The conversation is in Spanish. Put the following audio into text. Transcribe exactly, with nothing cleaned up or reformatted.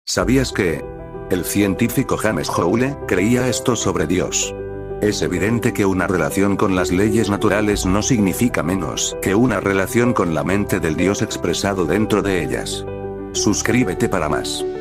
¿Sabías que el científico James Joule creía esto sobre Dios? Es evidente que una relación con las leyes naturales no significa menos que una relación con la mente del Dios expresado dentro de ellas. Suscríbete para más.